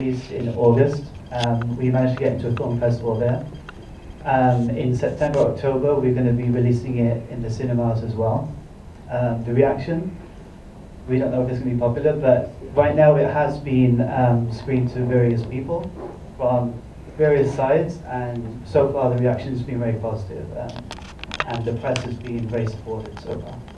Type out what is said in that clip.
released in August. We managed to get into a film festival there. In September, October, we're going to be releasing it in the cinemas as well. The reaction, we don't know if it's going to be popular, but right now it has been screened to various people from various sides, and so far the reaction has been very positive, and the press has been very supportive so far.